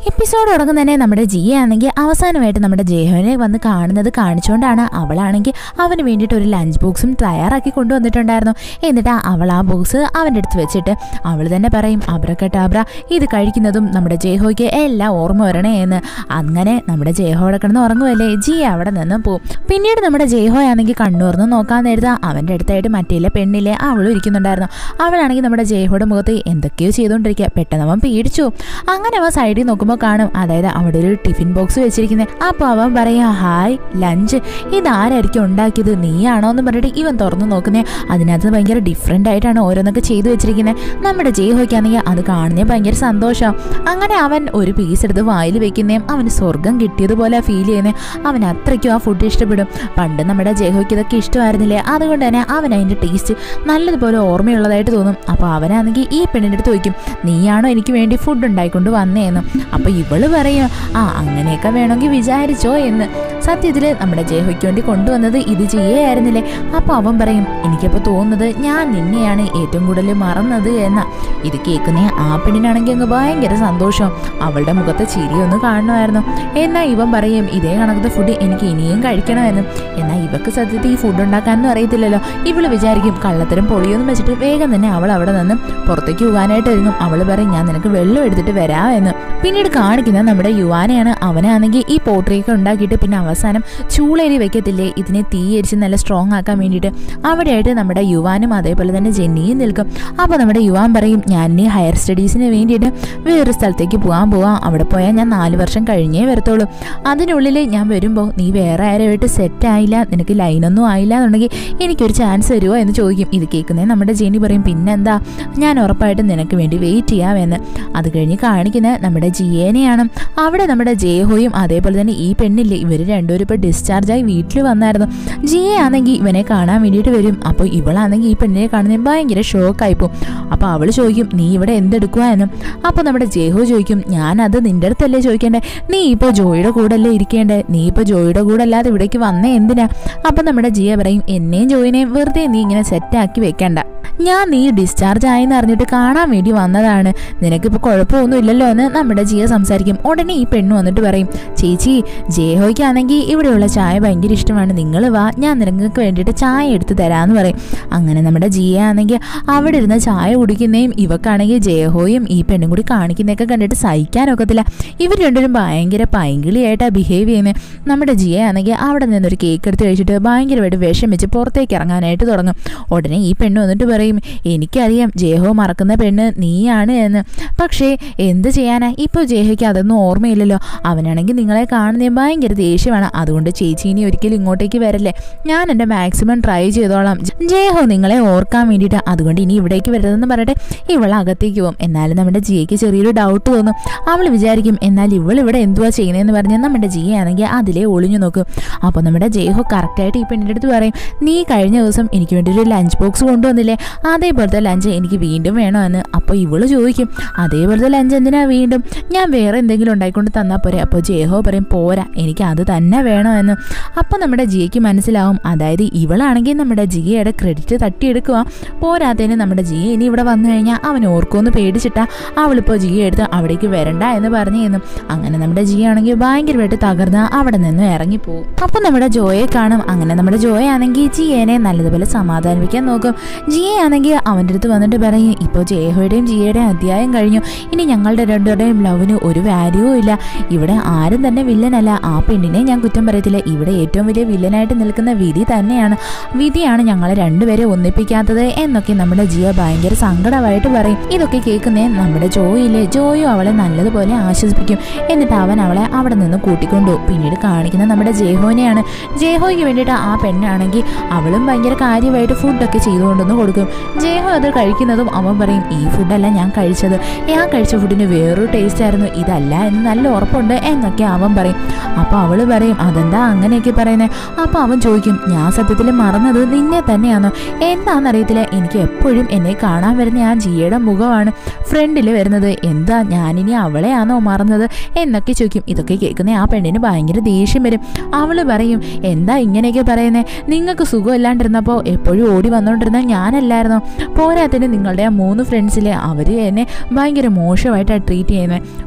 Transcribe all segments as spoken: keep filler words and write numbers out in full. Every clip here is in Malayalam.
എപ്പിസോഡ് തുടങ്ങുന്ന തന്നെ നമ്മുടെ ജിയ ആണെങ്കിൽ അവസാനമായിട്ട് നമ്മുടെ ജയഹോനെ വന്ന് കാണുന്നത് കാണിച്ചുകൊണ്ടാണ്. അവളാണെങ്കിൽ അവന് വേണ്ടിയിട്ട് ഒരു ലഞ്ച് ബോക്സും തയ്യാറാക്കി കൊണ്ടുവന്നിട്ടുണ്ടായിരുന്നു. എന്നിട്ട് അവൾ ആ ബോക്സ് അവൻ്റെ അടുത്ത് വെച്ചിട്ട് അവൾ തന്നെ പറയും, അബ്രക്കട്ടാബ്ര, ഇത് കഴിക്കുന്നതും നമ്മുടെ ജയഹോയ്ക്ക് എല്ലാം ഓർമ്മ വരണേ എന്ന്. അങ്ങനെ നമ്മുടെ ജയഹോ അവിടെ കിടന്ന് ഉറങ്ങുമല്ലേ, ജിയ അവിടെ നിന്ന് പോവും. പിന്നീട് നമ്മുടെ ജയഹോ ആണെങ്കിൽ കണ്ണുറന്ന് നോക്കാൻ നേരത്തെ അവൻ്റെ അടുത്തായിട്ട് മറ്റേ പെണ്ണിലെ അവളും ഇരിക്കുന്നുണ്ടായിരുന്നു. അവളാണെങ്കിൽ നമ്മുടെ ജയഹോയുടെ മുഖത്ത് എന്തൊക്കെയോ ചെയ്തുകൊണ്ടിരിക്കുക. പെട്ടെന്ന് അവൻ പേടിച്ചു. അങ്ങനെ അവൻ സൈഡിൽ നോക്കുമ്പോൾ കാണും, അതായത് അവിടെ ഒരു ടിഫിൻ ബോക്സ് വെച്ചിരിക്കുന്നത്. അപ്പോൾ അവൻ പറയാ, ഹായ് ലഞ്ച്, ഇതാരായിരിക്കും ഉണ്ടാക്കിയത്, നീയാണോ എന്ന് പറഞ്ഞിട്ട് ഇവൻ തുറന്നു നോക്കുന്നേ. അതിനകത്ത് ഭയങ്കര ഡിഫറെൻ്റ് ആയിട്ടാണ് ഓരോന്നൊക്കെ ചെയ്തു വെച്ചിരിക്കുന്നത്. നമ്മുടെ ജയഹോയ്ക്കാണെങ്കിൽ അത് കാണുന്നേ ഭയങ്കര സന്തോഷം. അങ്ങനെ അവൻ ഒരു പീസ് എടുത്ത് വായിൽ വെക്കുന്നേയും അവന് സ്വർഗം കിട്ടിയതുപോലെ ഫീൽ ചെയ്യുന്നേ. അവൻ അത്രയ്ക്കും ആ ഫുഡ് ഇഷ്ടപ്പെടും. പണ്ട് നമ്മുടെ ജയഹോയ്ക്ക് ഇതൊക്കെ ഇഷ്ടമായിരുന്നില്ലേ, അതുകൊണ്ട് തന്നെ അവൻ അതിൻ്റെ ടേസ്റ്റ് നല്ലതുപോലെ ഓർമ്മയുള്ളതായിട്ട് തോന്നും. അപ്പോൾ അവനാണെങ്കിൽ ഈ പെണ്ണിൻ്റെ അടുത്ത് ചോദിക്കും, നീയാണോ എനിക്ക് വേണ്ടി ഫുഡ് ഉണ്ടായിക്കൊണ്ട് വന്നേന്ന്. അപ്പോൾ ഇവള് പറയും, ആ അങ്ങനെയൊക്കെ വേണമെങ്കിൽ വിചാരിച്ചോ എന്ന്. സത്യത്തിൽ നമ്മുടെ ജയഹോയ്ക്ക് വേണ്ടി കൊണ്ടുവന്നത് ഇത് ചെയ്യായിരുന്നില്ലേ. അപ്പോൾ അവൻ പറയും, എനിക്കപ്പോൾ തോന്നുന്നത് ഞാൻ നിന്നെയാണ് ഏറ്റവും കൂടുതൽ മറന്നത് എന്ന. ഇത് കേൾക്കുന്നേ ആ പെണ്ണിനാണെങ്കിൽ അങ്ങ് ഭയങ്കര സന്തോഷം. അവളുടെ മുഖത്തെ ചിരിയൊന്ന് കാണണമായിരുന്നു. എന്നാൽ ഇവൻ പറയും, ഇതേ കണക്കത്തെ ഫുഡ് എനിക്ക് ഇനിയും കഴിക്കണമെന്ന്. എന്നാൽ ഇവക്ക് സത്യത്തിൽ ഈ ഫുഡ് ഉണ്ടാക്കാനൊന്നും അറിയത്തില്ലല്ലോ. ഇവള് വിചാരിക്കും കള്ളത്തരം പൊളിയൊന്നും വെച്ചിട്ട് വേഗം തന്നെ അവൾ അവിടെ നിന്ന് പുറത്തേക്ക് പോകാനായിട്ട് ഒരുങ്ങും. അവൾ പറയും, ഞാൻ നിനക്ക് വെള്ളം എടുത്തിട്ട് വരാമെന്ന്. പിന്നീട് കാണിക്കുന്നത് നമ്മുടെ യുവാനെയാണ്. അവനാണെങ്കിൽ ഈ പോട്രിയൊക്കെ ഉണ്ടാക്കിയിട്ട് പിന്നെ അവസാനം ചൂളേരി വെക്കത്തില്ലേ, ഇതിനെ തീയരിച്ച് നല്ല സ്ട്രോങ് ആക്കാൻ വേണ്ടിയിട്ട് അവിടെയായിട്ട് നമ്മുടെ യുവാനും അതേപോലെ തന്നെ ജെന്നിയും നിൽക്കും. അപ്പോൾ നമ്മുടെ യുവാൻ പറയും, ഞാൻ ഇനി ഹയർ സ്റ്റഡീസിന് വേണ്ടിയിട്ട് വേറൊരു സ്ഥലത്തേക്ക് പോകാൻ പോവാം. അവിടെ പോയാൽ ഞാൻ നാല് വർഷം കഴിഞ്ഞേ വരത്തുള്ളൂ. അതിനുള്ളിൽ ഞാൻ വരുമ്പോൾ നീ വേറെ ആരുമായിട്ട് സെറ്റ് ആയില്ല, നിനക്ക് ലൈനൊന്നും ആയില്ല എന്നുണ്ടെങ്കിൽ എനിക്കൊരു ചാൻസ് തരുമോ എന്ന് ചോദിക്കും. ഇത് കേൾക്കുന്നേ നമ്മുടെ ജെന്നി പറയും, പിന്നെന്താ, ഞാൻ ഉറപ്പായിട്ടും നിനക്ക് വേണ്ടി വെയിറ്റ് ചെയ്യാമെന്ന്. അത് കഴിഞ്ഞ് കാണിക്കുന്നത് നമ്മുടെ ജിയേനെയാണ്. അവിടെ നമ്മുടെ ജയഹോയും അതേപോലെ തന്നെ ഈ പെണ്ണില്ലേ, ഇവർ രണ്ടുപേരും ഇപ്പോൾ ഡിസ്ചാർജായി വീട്ടിൽ വന്നായിരുന്നു. ജിയെ ആണെങ്കിൽ ഇവനെ കാണാൻ വേണ്ടിയിട്ട് വരും. അപ്പോൾ ഇവളാണെങ്കിൽ ഈ പെണ്ണിനെ കാണുന്നത് ഭയങ്കര ഷോക്കായിപ്പോവും. അപ്പോൾ അവൾ ചോദിക്കും, നീ ഇവിടെ എന്തെടുക്കുക എന്ന്. അപ്പോൾ നമ്മുടെ ജയഹോ ചോദിക്കും, ഞാനത് നിൻ്റെ അടുത്തല്ലേ ചോദിക്കേണ്ടേ, നീ ഇപ്പോൾ ജോയിയുടെ കൂടെ അല്ലേ ഇരിക്കേണ്ടേ, നീ ഇപ്പോൾ ജോയിയുടെ കൂടെ അല്ലാതെ ഇവിടേക്ക് വന്നേ എന്തിനാ. അപ്പോൾ നമ്മുടെ ജിയ പറയും, എന്നെയും ജോയിനെയും വെറുതെ നീ ഇങ്ങനെ സെറ്റാക്കി വെക്കണ്ട, ഞാൻ നീ ഡിസ്ചാർജ് ആയെന്ന് അറിഞ്ഞിട്ട് കാണാൻ വേണ്ടി വന്നതാണ്, നിനക്കിപ്പോൾ കുഴപ്പമൊന്നും ഇല്ലല്ലോ എന്ന് നമ്മുടെ ജിയ സംസാരിക്കും. ഉടനെ ഈ പെണ്ണ് വന്നിട്ട് പറയും, ചേച്ചി ജയഹോയ്ക്കാണെങ്കിൽ ഇവിടെയുള്ള ചായ ഭയങ്കര ഇഷ്ടമാണ്, നിങ്ങൾ വാ, ഞാൻ നിനക്ക് വേണ്ടിയിട്ട് ചായ എടുത്ത് തരാമെന്ന് പറയും. അങ്ങനെ നമ്മുടെ ജിയ ആണെങ്കിൽ അവിടെ ഇരുന്ന് ചായ കുടിക്കുന്നതും ഇവക്കാണെങ്കിൽ ജയഹോയും ഈ പെണ്ണും കൂടി കാണിക്കുന്നതൊക്കെ കണ്ടിട്ട് സഹിക്കാനൊക്കത്തില്ല. ഇവർ രണ്ടുപേരും ഭയങ്കര പൈങ്കിളിയായിട്ടാണ് ബിഹേവ് ചെയ്യുന്നത്. നമ്മുടെ ജിയ ആണെങ്കിൽ അവിടെ നിന്നൊരു കേക്ക് എടുത്ത് കഴിച്ചിട്ട് ഭയങ്കരമായിട്ട് വിഷം വെച്ച് പുറത്തേക്ക് ഇറങ്ങാനായിട്ട് തുടങ്ങും. ഉടനെ ഈ പെണ്ണ് വന്നിട്ട് പറയും, എനിക്കറിയാം ജയഹോ മറക്കുന്ന പെണ്ണ് നീയാണ് എന്ന്, പക്ഷേ എന്ത് ചെയ്യാനാ, ഇപ്പോൾ ജയഹോയ്ക്ക് അതൊന്നും ഓർമ്മയില്ലല്ലോ. അവനാണെങ്കിൽ നിങ്ങളെ കാണുന്ന ഭയങ്കര ദേഷ്യമാണ്. അതുകൊണ്ട് ചേച്ചി ഇനി ഒരിക്കലും ഇങ്ങോട്ടേക്ക് വരല്ലേ, ഞാൻ എൻ്റെ മാക്സിമം ട്രൈ ചെയ്തോളാം ജയഹോ നിങ്ങളെ ഓർക്കാൻ വേണ്ടിയിട്ട്, അതുകൊണ്ട് ഇനി ഇവിടേക്ക് വരരുതെന്ന് പറഞ്ഞിട്ട് ഇവൾ അകത്തേക്ക് പോകും. എന്നാലും നമ്മുടെ ജിയയ്ക്ക് ചെറിയൊരു ഡൗട്ട് തോന്നും. അവൾ വിചാരിക്കും, എന്നാൽ ഇവൾ ഇവിടെ എന്തുവാ ചെയ്യുന്നതെന്ന് പറഞ്ഞ് നമ്മുടെ ജിയ ആണെങ്കിൽ അതിലേ ഒളിഞ്ഞു നോക്കും. അപ്പോൾ നമ്മുടെ ജയഹോ കറക്റ്റായിട്ട് ഈ പെണ്ണിൻ്റെ അടുത്ത് പറയും, നീ കഴിഞ്ഞ ദിവസം എനിക്ക് വേണ്ടി ഒരു ലഞ്ച് ബോക്സ് കൊണ്ടുവന്നില്ലേ, അതേപോലത്തെ ലഞ്ച് എനിക്ക് വീണ്ടും വേണോ എന്ന്. അപ്പോൾ ഇവള് ചോദിക്കും, അതേപോലത്തെ ലഞ്ച് എന്തിനാ വീണ്ടും, ഞാൻ വേറെ എന്തെങ്കിലും ഉണ്ടായിക്കൊണ്ട് തന്നാൽ പോരെ. അപ്പോൾ ജയഹോ പറയും, പോരാ, എനിക്ക് അത് തന്നെ വേണോ എന്ന്. അപ്പോൾ നമ്മുടെ ജിയയ്ക്ക് മനസ്സിലാവും, അതായത് ഇവളാണെങ്കിൽ നമ്മുടെ ജിയയുടെ ക്രെഡിറ്റ് തട്ടിയെടുക്കുക. പോരാത്തതിന് നമ്മുടെ ജിയ ഇനി ഇവിടെ വന്നു കഴിഞ്ഞാൽ അവൻ ഓർക്കുമെന്ന് പേടിച്ചിട്ടാ അവളിപ്പോൾ ജിയ എടുത്ത് അവിടേക്ക് വരണ്ട എന്ന് പറഞ്ഞു എന്നും. അങ്ങനെ നമ്മുടെ ജിയ ആണെങ്കിൽ ഭയങ്കരമായിട്ട് തകർന്ന് അവിടെ നിന്ന് ഇറങ്ങിപ്പോവും. അപ്പോൾ നമ്മുടെ ജോയെ കാണും. അങ്ങനെ നമ്മുടെ ജോയ ആണെങ്കിൽ ജിയേനെ നല്ലതുപോലെ സമാധാനിപ്പിക്കാൻ നോക്കും. ജിയ ആണെങ്കിൽ അവൻ്റെ അടുത്ത് വന്നിട്ട് പറയും, ഇപ്പോൾ ജയഹോയുടെയും ജിയയുടെയും അധ്യായം കഴിഞ്ഞു, ഇനി ഞങ്ങളുടെ രണ്ടുപേരുടെയും ലവിന് ഒരു വാല്യൂവും ഇല്ല. ഇവിടെ ആരും തന്നെ വില്ലനല്ല, ആ പെണ്ണിനെ ഞാൻ കുറ്റം പറയത്തില്ല. ഇവിടെ ഏറ്റവും വലിയ വില്ലനായിട്ട് നിൽക്കുന്ന വിധി തന്നെയാണ്, വിധിയാണ് ഞങ്ങളെ രണ്ടുപേരെ ഒന്നിപ്പിക്കാത്തത് എന്നൊക്കെ നമ്മുടെ ജിയ ഭയങ്കര സങ്കടമായിട്ട് പറയും. ഇതൊക്കെ കേൾക്കുന്നേ നമ്മുടെ ജോയില്ലേ, ജോയും അവളെ നല്ലതുപോലെ ആശ്വസിപ്പിക്കും. എന്നിട്ട് അവൻ അവളെ അവിടെ നിന്ന് കൂട്ടിക്കൊണ്ടുപോകും. പിന്നീട് കാണിക്കുന്ന നമ്മുടെ ജയഹോനെയാണ്. ജയഹോയ്ക്ക് വേണ്ടിയിട്ട് ആ പെണ്ണാണെങ്കിൽ അവളും ഭയങ്കര കാര്യമായിട്ട് ഫുഡൊക്കെ ചെയ്തുകൊണ്ടൊന്ന് കൊടുക്കും. ജയഹോ അത് കഴിക്കുന്നതും അവൻ പറയും, ഈ ഫുഡല്ല ഞാൻ കഴിച്ചത്, ഞാൻ കഴിച്ച ഫുഡിന് വേറൊരു ടേസ്റ്റ് ആയിരുന്നു, ഇതല്ല എന്ന് നല്ല ഉറപ്പുണ്ട് എന്നൊക്കെ അവൻ പറയും. അപ്പോൾ അവൾ പറയും, അതെന്താ അങ്ങനെയൊക്കെ പറയുന്നത്. അപ്പോൾ അവൻ ചോദിക്കും, ഞാൻ സത്യത്തിൽ മറന്നത് നിന്നെ തന്നെയാണോ, എന്താണെന്നറിയത്തില്ല, എനിക്ക് എപ്പോഴും എന്നെ കാണാൻ വരുന്ന ആ ജിയയുടെ മുഖമാണ് ഫ്രണ്ടിൽ വരുന്നത്, എന്താ ഞാനിനി അവളെയാണോ മറന്നത് എന്നൊക്കെ ചോദിക്കും. ഇതൊക്കെ കേൾക്കുന്ന ആ പെണ്ണിന് ഭയങ്കര ദേഷ്യം വരും. അവൾ പറയും, എന്താ ഇങ്ങനെയൊക്കെ പറയുന്നത്, നിങ്ങൾക്ക് സുഖമില്ലാണ്ടിരുന്നപ്പോൾ എപ്പോഴും ഓടി വന്നുകൊണ്ടിരുന്ന ഞാനല്ലായിരുന്നോ, പോരാത്തിന് നിങ്ങളുടെ ആ മൂന്ന് ഫ്രണ്ട്സിലെ അവർ എന്നെ ഭയങ്കര മോശമായിട്ടാണ് ട്രീറ്റ് ചെയ്യുന്നത്,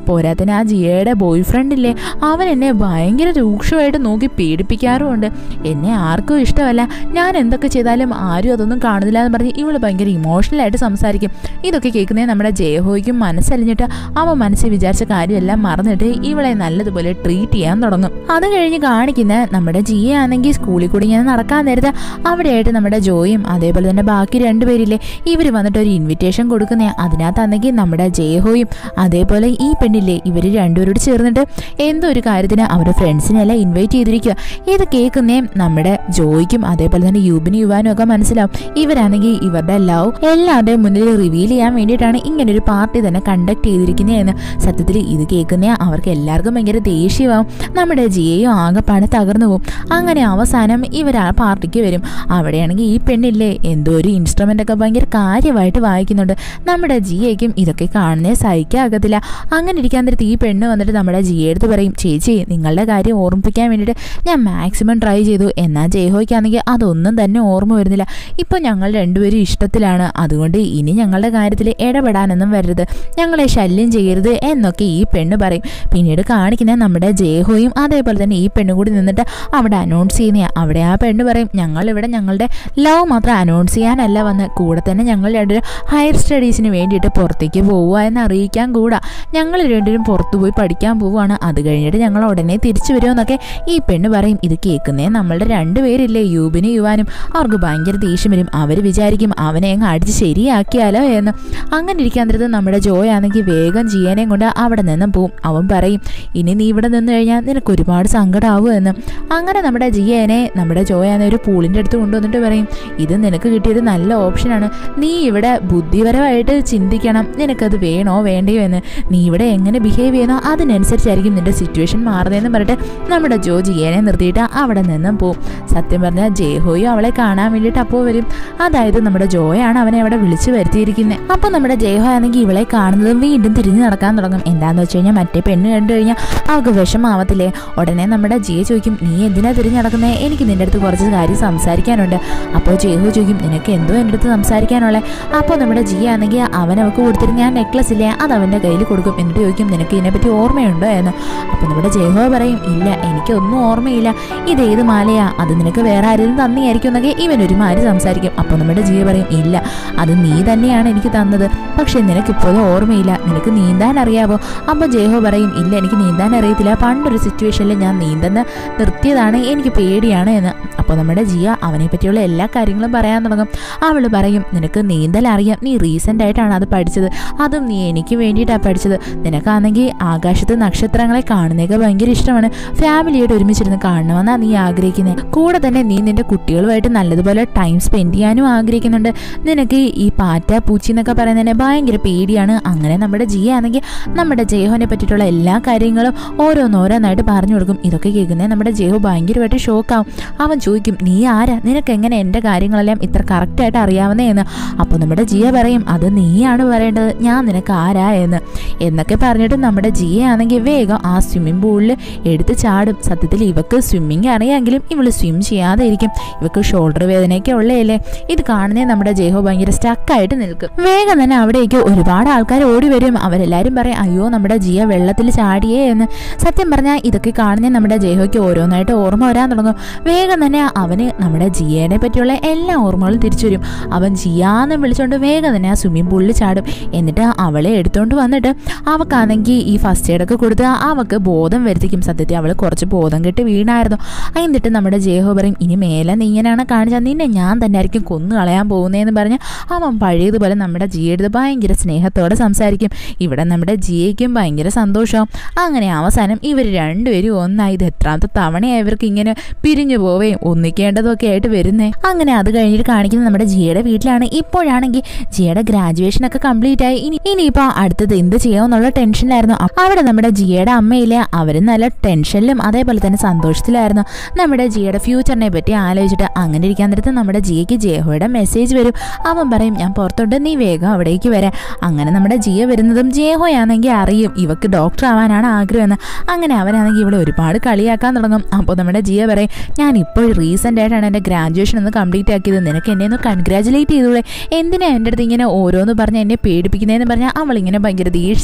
പോരാത്തിന് ആ ജിയയുടെ ബോയ് ഫ്രണ്ടില്ലേ അവൻ എന്നെ ഭയങ്കര രൂക്ഷമായിട്ട് നോക്കി പീഡിപ്പിക്കാറുമുണ്ട്. എന്നെ ആർക്കും ഇഷ്ടമല്ല, ഞാൻ എന്തൊക്കെ ചെയ്താലും ആരും അതൊന്നും കാണുന്നില്ല എന്ന് പറഞ്ഞ് ഇവള് ഭയങ്കര ഇമോഷണലായിട്ട് സംസാരിക്കും. ഇതൊക്കെ കേൾക്കുന്നേ നമ്മുടെ ജയഹോയ്ക്കും മനസ്സലിഞ്ഞിട്ട് അവൻ മനസ്സിൽ വിചാരിച്ച കാര്യമെല്ലാം മറന്നിട്ട് ഇവളെ നല്ലതുപോലെ ട്രീറ്റ് ചെയ്യാൻ തുടങ്ങും. അത് കഴിഞ്ഞ് കാണിക്കുന്ന നമ്മുടെ ജിയ ആണെങ്കിൽ സ്കൂളിൽ കൂടി ഇങ്ങനെ നടക്കാൻ നേരത്തെ അവിടെയായിട്ട് നമ്മുടെ ജോയും അതേപോലെ തന്നെ ബാക്കി രണ്ടുപേരില്ലേ ഇവർ വന്നിട്ട് ഒരു ഇൻവിറ്റേഷൻ കൊടുക്കുന്നേ. അതിനകത്താണെങ്കിൽ നമ്മുടെ ജയഹോയും അതേപോലെ ഈ പെണ്ണില്ലേ ഇവർ രണ്ടുപേരോട് ചേർന്നിട്ട് എന്തോ ഒരു കാര്യത്തിന് അവരുടെ ഫ്രണ്ട്സിനെല്ലാം ഇൻവൈറ്റ് ചെയ്തിരിക്കുക. ഇത് കേൾക്കുന്നേ നമ്മുടെ ജോയ്ക്കും അതേപോലെ തന്നെ യൂബിനും യുവാനും ഒക്കെ മനസ്സിലാവും ഇവരാണെങ്കിൽ ഇവരുടെ ലവ് എല്ലാവരുടെയും മുന്നിൽ റിവീൽ ചെയ്യാൻ വേണ്ടിയിട്ടാണ് ഇങ്ങനെ ഒരു പാർട്ടി തന്നെ കണ്ടക്ട് ചെയ്തിരിക്കുന്നതെന്ന്. സത്യത്തിൽ ഇത് കേൾക്കുന്നേ അവർക്ക് എല്ലാവർക്കും ഭയങ്കര ദേഷ്യമാവും. നമ്മുടെ ജിയയും ആകെപ്പാടെ തകർന്നു പോകും. അങ്ങനെ അവസാനം ഇവർ ആ പാർട്ടിക്ക് വരും. അവിടെയാണെങ്കിൽ ഈ പെണ്ണില്ലേ എന്തോ ഒരു ഇൻസ്ട്രുമെന്റ് ഒക്കെ ഭയങ്കര കാര്യമായിട്ട് വായിക്കുന്നുണ്ട്. നമ്മുടെ ജിയയ്ക്കും ഇതൊക്കെ കാണുന്നേ സഹിക്കാകത്തില്ല. അങ്ങനെ ഇരിക്കാൻ നേരത്ത് ഈ പെണ്ണ് വന്നിട്ട് നമ്മുടെ ജിയെ എടുത്ത് പറയും, ചേച്ചി നിങ്ങളുടെ കാര്യം ഓർമ്മിപ്പിക്കാൻ വേണ്ടിയിട്ട് ഞാൻ മാക്സിമം ട്രൈ ചെയ്തു, എന്നാൽ ജയഹോയ്ക്കാണെങ്കിൽ അതൊന്നും തന്നെ ഓർമ്മ വരുന്നില്ല. ഇപ്പോൾ ഞങ്ങൾ രണ്ടുപേരും ഇഷ്ടത്തിലാണ്, അതുകൊണ്ട് ഇനി ഞങ്ങളുടെ കാര്യത്തിൽ ഇടപെടാനൊന്നും വരരുത്, ഞങ്ങളെ ശല്യം ചെയ്യരുത് എന്നൊക്കെ ഈ പെണ്ണ് പറയും. പിന്നീട് കാണിക്കുന്ന നമ്മുടെ ജയഹോയും അതേപോലെ തന്നെ ഈ പെണ്ണും കൂടി നിന്നിട്ട് അവിടെ അനൗൺസ് ചെയ്യുന്ന അവിടെ ആ പെണ്ണ് പറയും, ഞങ്ങളിവിടെ ഞങ്ങളുടെ ലവ് മാത്രം അനൗൺസ് ചെയ്യാനല്ല വന്ന്, കൂടെ തന്നെ ഞങ്ങൾ രണ്ടുപേരും ഹയർ സ്റ്റഡീസിന് വേണ്ടിയിട്ട് പുറത്തേക്ക് പോവുക എന്ന് അറിയിക്കാൻ കൂടാ. ഞങ്ങൾ രണ്ടുപേരും പുറത്തു പോയി പഠിക്കാൻ പോവുകയാണ്, അത് കഴിഞ്ഞിട്ട് ഞങ്ങൾ ഉടനെ തിരിച്ചു വരുമെന്നൊക്കെ ഈ പെണ്ണ് പറയും. ഇത് കേൾക്കുന്നേ നമ്മളുടെ രണ്ടുപേരില്ലേ യൂബിനും യുവാനും അവർക്ക് ഭയങ്കര ദേഷ്യം വരും. അവർ വിചാരിക്കും അവനെ അങ്ങ് അടിച്ച് ശരിയാക്കിയാലോ എന്ന്. അങ്ങനെ ഇരിക്കാൻ നേരത്ത് നമ്മുടെ ജോയാണെങ്കിൽ വേഗം ജിയനെയും കൊണ്ട് അവിടെ നിന്നും പോവും. അവൻ പറയും, ഇനി നീ ഇവിടെ നിന്ന് കഴിഞ്ഞാൽ നിനക്ക് ഒരുപാട് സങ്കടമാവും എന്ന്. അങ്ങനെ നമ്മുടെ ജിയനെ നമ്മുടെ ജോയാനെ ഒരു പൂളിൻ്റെ അടുത്ത് കൊണ്ടുവന്നിട്ട് പറയും, ഇത് നിനക്ക് കിട്ടിയൊരു നല്ല ഓപ്ഷനാണ്, നീ ഇവിടെ ബുദ്ധിപരമായിട്ട് ചിന്തിക്കണം, നിനക്കത് വേണോ വേണ്ടയോ എന്ന്. നീ ഇവിടെ എങ്ങനെ ബിഹേവ് ചെയ്യുന്നോ അതിനനുസരിച്ചായിരിക്കും നിന്റെ സിറ്റുവേഷൻ മാറുന്നതെന്ന് പറഞ്ഞിട്ട് നമ്മുടെ ജോ ജിയനെ നിർത്തിയിട്ട് അവിടെ നിന്നും പോവും. സത്യം പറഞ്ഞാൽ ജയഹോയും അവളെ കാണാൻ വേണ്ടിയിട്ട് അപ്പോൾ വരും. അതായത് നമ്മുടെ ജോയാണ് അവനെ അവിടെ വിളിച്ചു വരുത്തിയിരിക്കുന്നത്. അപ്പോൾ നമ്മുടെ ജയഹോ ആണെങ്കിൽ ഇവളെ കാണുന്നതും വീണ്ടും തിരിഞ്ഞു നടക്കാൻ തുടങ്ങും. എന്താന്ന് വെച്ച് കഴിഞ്ഞാൽ മറ്റേ പെണ്ണ് കണ്ടു കഴിഞ്ഞാൽ അവൾക്ക് വിഷമാവത്തില്ലേ. ഉടനെ നമ്മുടെ ജിയ ചോദിക്കും, നീ എന്തിനാ തിരിഞ്ഞു നടക്കുന്നത്, എനിക്ക് നിന്റെ അടുത്ത് കുറച്ച് കാര്യം സംസാരിക്കാനുണ്ട്. അപ്പോൾ ജയഹോ ചോദിക്കും, നിനക്ക് എന്തോ എൻ്റെ അടുത്ത് സംസാരിക്കാനുള്ളത്. അപ്പോൾ നമ്മുടെ ജിയ ആണെങ്കിൽ അവൻ അവൾക്ക് കൊടുത്തിരുന്ന ഞാൻ നെക്ലസ് ഇല്ലേ അത് അവൻ്റെ കയ്യിൽ കൊടുക്കും. എന്നിട്ട് ചോദിക്കും, നിനക്ക് ഇതിനെപ്പറ്റി ഓർമ്മയുണ്ടോ എന്ന്. അപ്പോൾ നമ്മുടെ ജയഹോ പറയും, ഇല്ല എനിക്കൊന്നും ഓർമ്മയില്ല, ഇതേത് മാലയാ, അത് നിനക്ക് വേറെ ആരെങ്കിലും തന്നെയായിരിക്കും എന്നൊക്കെ ഇവനൊരു മാരി സംസാരിക്കും. അപ്പോൾ നമ്മുടെ ജിയ പറയും, ഇല്ല അത് നീ തന്നെയാണ് എനിക്ക് തന്നത്, പക്ഷെ നിനക്കിപ്പോഴും ഓർമ്മയില്ല, നിനക്ക് നീന്താൻ അറിയാവോ. അപ്പോൾ ജയഹോ പറയും, ഇല്ല എനിക്ക് നീന്താൻ അറിയത്തില്ല, പണ്ടൊരു സിറ്റുവേഷനിൽ ഞാൻ നീന്തുന്ന നിർത്തിയതാണ്, എനിക്ക് പേടിയാണ് എന്ന്. അപ്പോൾ നമ്മുടെ ജിയ അവനെ പറ്റിയുള്ള എല്ലാ കാര്യങ്ങളും പറയാൻ തുടങ്ങും. അവൾ പറയും, നിനക്ക് നീന്തൽ അറിയാം, നീ റീസെൻ്റ് ആയിട്ടാണ് അത് പഠിച്ചത്, അതും നീ എനിക്ക് വേണ്ടിയിട്ടാണ് പഠിച്ചത്, നിനക്കാണെങ്കിൽ ആകാശത്ത് നക്ഷത്രങ്ങളെ കാണുന്നതൊക്കെ ഭയങ്കര ഇഷ്ടമാണ്, ഫാമിലിയായിട്ട് ഒരുമിച്ചിരുന്ന് കാണണമെന്നാണ് നീ ആഗ്രഹിക്കുന്നത്, കൂടെ തന്നെ നീ നിൻ്റെ കുട്ടികളുമായിട്ട് നല്ലതുപോലെ ടൈം സ്പെൻഡ് ചെയ്യാനും ആഗ്രഹിക്കുന്നുണ്ട്, നിനക്ക് ഈ പാറ്റ പൂച്ചി എന്നൊക്കെ പറയുന്നതിനെ ഭയങ്കര പേടിയാണ്. അങ്ങനെ നമ്മുടെ ജിയ ആണെങ്കിൽ നമ്മുടെ ജയഹോനെ പറ്റിയിട്ടുള്ള എല്ലാ കാര്യങ്ങളും ഓരോന്നോരോന്നായിട്ട് പറഞ്ഞു കൊടുക്കും. ഇതൊക്കെ കേൾക്കുന്നത് നമ്മുടെ ജയഹോ ഭയങ്കരമായിട്ട് ഷോക്കാവും. അവൻ ചോദിക്കും, നീ ആരാ, നിനക്ക് എങ്ങനെ എൻ്റെ കാര്യങ്ങളെല്ലാം ഇത്ര കറക്റ്റായിട്ട് അറിയാവുന്നേ എന്ന്. അപ്പോൾ നമ്മുടെ ജിയ പറയും, അത് നീയാണ് പറയേണ്ടത്, ഞാൻ നിനക്ക് ആരാ എന്ന് എന്നൊക്കെ പറഞ്ഞിട്ട് നമ്മുടെ ജിയ ആണെങ്കിൽ വേഗം ആ സ്വിമ്മിംഗ് പൂളിൽ എടുത്ത് ചാടും. സത്യത്തിൽ ഇവക്ക് സ്വിമ്മിങ് അറിയാമെങ്കിലും ഇവള് സ്വിം ചെയ്യാതെ ഇരിക്കും, ഇവക്ക് ഷോൾഡർ വേദനയൊക്കെ ഉള്ളതല്ലേ. ഇത് കാണുന്നേ നമ്മുടെ ജയഹോ ഭയങ്കര സ്റ്റക്കായിട്ട് നിൽക്കും. വേഗം തന്നെ അവിടേക്ക് ഒരുപാട് ആൾക്കാർ ഓടി വരും. അവരെല്ലാവരും പറയും, അയ്യോ നമ്മുടെ ജിയ വെള്ളത്തിൽ ചാടിയേ എന്ന്. സത്യം പറഞ്ഞാൽ ഇതൊക്കെ കാണുന്നേ നമ്മുടെ ജയഹോയ്ക്ക് ഓരോന്നായിട്ട് ഓർമ്മ വരാൻ തുടങ്ങും. വേഗം തന്നെ അവന് നമ്മുടെ ജിയനെ പറ്റിയുള്ള എല്ലാ ഓർമ്മകളും തിരിച്ചു വരും. അവൻ ജിയാന്ന് വിളിച്ചുകൊണ്ട് വേഗം തന്നെ ആ സ്വിമ്മിംഗ് പൂളിൽ ചാടും. എന്നിട്ട് അവളെ എടുത്തുകൊണ്ട് വന്നിട്ട് അവൾക്കാണെങ്കിൽ ഈ ഫസ്റ്റ് എയ്ഡൊക്കെ കൊടുത്ത് അവൾക്ക് ബോധം വരുത്തിക്കും. സത്യത്തിൽ അവൾ കുറച്ച് ബോധം കെട്ട് വീണായിരുന്നു. എന്നിട്ട് നമ്മുടെ ജയഹോ പറയും, ഇനി മേലെ നീ ഇങ്ങനെയാണ് കാണിച്ചാൽ നിന്നെ ഞാൻ തന്നെ ആയിരിക്കും കൊന്നു കളയാൻ പോകുന്നതെന്ന് പറഞ്ഞ് അവൻ പഴയതുപോലെ നമ്മുടെ ജിയെടുത്ത് ഭയങ്കര സ്നേഹത്തോടെ സംസാരിക്കും. ഇവിടെ നമ്മുടെ ജിയയ്ക്കും ഭയങ്കര സന്തോഷവും. അങ്ങനെ അവസാനം ഇവർ രണ്ടുപേരും ഒന്നായി. ഇത് എത്രാമത്തെ തവണയാണ് ഇവർക്ക് ഇങ്ങനെ പിരിഞ്ഞു പോവുകയും ഒന്നിക്കേണ്ടതൊക്കെ ആയിട്ട് വരുന്നേ. അങ്ങനെ അത് കഴിഞ്ഞിട്ട് കാണിക്കുന്നത് നമ്മുടെ ജിയയുടെ വീട്ടിലാണ്. ഇപ്പോഴാണെങ്കിൽ ജിയയുടെ ഗ്രാജുവേഷൻ ഒക്കെ കംപ്ലീറ്റ് ആയി. ഇനി ഇനിയിപ്പോൾ അടുത്തത് എന്ത് ചെയ്യാമെന്നുള്ള ടെൻഷനിലായിരുന്നു. അവിടെ നമ്മുടെ ജിയയുടെ അമ്മയിലെ അവരും നല്ല ടെൻഷനിലും അതേപോലെ തന്നെ സന്തോഷത്തിലായിരുന്നു. നമ്മുടെ ജിയയുടെ ഫ്യൂച്ചറിനെ പറ്റി ആലോചിച്ചിട്ട് അങ്ങനെ ഇരിക്കാൻ നേരത്ത് നമ്മുടെ ജിയയ്ക്ക് ജയഹോയുടെ മെസ്സേജ് വരും. അവൻ പറയും, ഞാൻ പുറത്തോട്ട്, നീ വേഗം അവിടേക്ക് വരാം. അങ്ങനെ നമ്മുടെ ജിയ വരുന്നതും ജയഹോയാണെങ്കിൽ അറിയും ഇവക്ക് ഡോക്ടർ ആവാനാണ് ആഗ്രഹമെന്ന്. അങ്ങനെ അവനാണെങ്കിൽ ഇവിടെ ഒരുപാട് കളിയാക്കാൻ തുടങ്ങും. അപ്പോൾ നമ്മുടെ ജിയ പറയും, ഞാൻ ഇപ്പോൾ റീസെൻ്റ് ആയിട്ടാണ് എൻ്റെ ഗ്രാജുവേഷൻ ഒന്ന് കംപ്ലീറ്റ് ആക്കിയത്, നിനക്ക് എന്നെ ഒന്ന് കൺഗ്രാജുലേറ്റ് ചെയ്തൂടെ, എന്തിനാ എൻ്റെ അടുത്ത് ഇങ്ങനെ ഓരോന്ന് പറഞ്ഞ് എന്നെ പേടിപ്പിക്കുന്നതെന്ന് പറഞ്ഞാൽ അവളിങ്ങനെ ഭയങ്കര ദേഷ്യം സംസാരിക്കും.